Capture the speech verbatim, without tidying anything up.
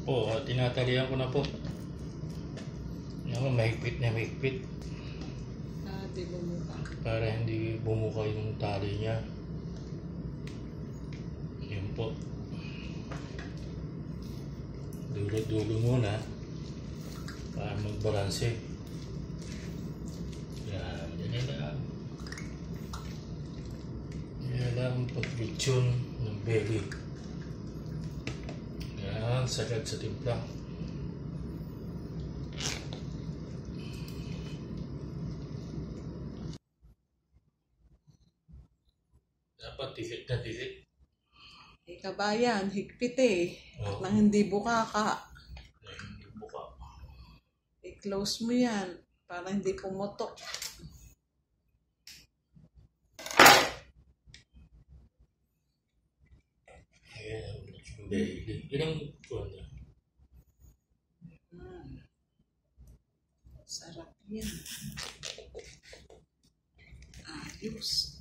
Po, uh, tinatalian ko na po. Yung mahigpit na mahigpit. Ah, di bumuka. Para hindi bumuka yung tali niya. Yun po. Dulo-dulo muna. Para magbalanse. Yan, yan lang. Yan lang pag-tune ng belly. Yan, sagad sa timpla. Dapat dikit na dikit. Eh, kabayan, higpit eh. Oh. Nang hindi buka ka. Hindi buka. I-close mo yan para hindi pumutok. Ayan, yung belly. Ilang kuwan na? Hmm. Sarap yan. Ayos.